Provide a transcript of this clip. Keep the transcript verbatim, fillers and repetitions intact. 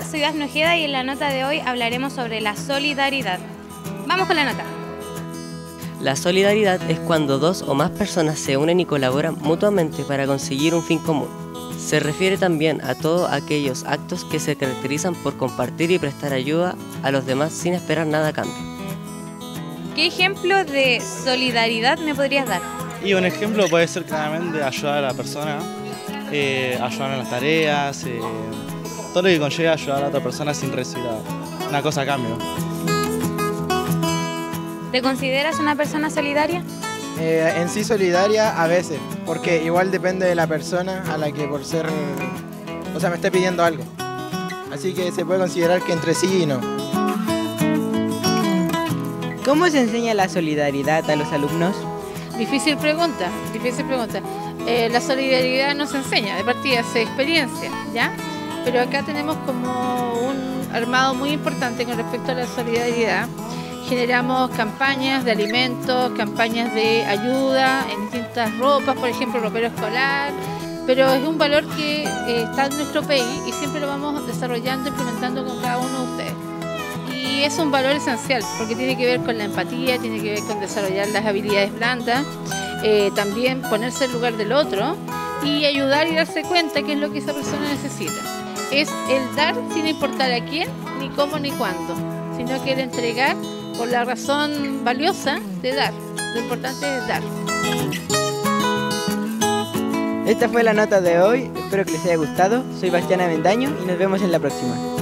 soy Dafne Ojeda y en la nota de hoy hablaremos sobre la solidaridad. Vamos con la nota. La solidaridad es cuando dos o más personas se unen y colaboran mutuamente para conseguir un fin común. Se refiere también a todos aquellos actos que se caracterizan por compartir y prestar ayuda a los demás sin esperar nada a cambio. ¿Qué ejemplo de solidaridad me podrías dar? Y un ejemplo puede ser claramente ayudar a la persona, eh, ayudar en las tareas, eh, todo lo que conlleva ayudar a otra persona sin recibir una cosa a cambio. ¿Te consideras una persona solidaria? Eh, en sí solidaria a veces, porque igual depende de la persona a la que por ser, o sea, me esté pidiendo algo. Así que se puede considerar que entre sí y no. ¿Cómo se enseña la solidaridad a los alumnos? Difícil pregunta, difícil pregunta. Eh, la solidaridad no se enseña, de partida se experiencia, ¿ya? Pero acá tenemos como un armado muy importante con respecto a la solidaridad. Generamos campañas de alimentos, campañas de ayuda en distintas ropas, por ejemplo, ropero escolar, pero es un valor que eh, está en nuestro país y siempre lo vamos desarrollando, implementando con cada uno de ustedes. Y es un valor esencial porque tiene que ver con la empatía, tiene que ver con desarrollar las habilidades blandas, eh, también ponerse en lugar del otro y ayudar y darse cuenta qué es lo que esa persona necesita. Es el dar sin importar a quién, ni cómo, ni cuándo, sino que el entregar por la razón valiosa de dar. Lo importante es dar. Esta fue la nota de hoy, espero que les haya gustado. Soy Bastián Avendaño y nos vemos en la próxima.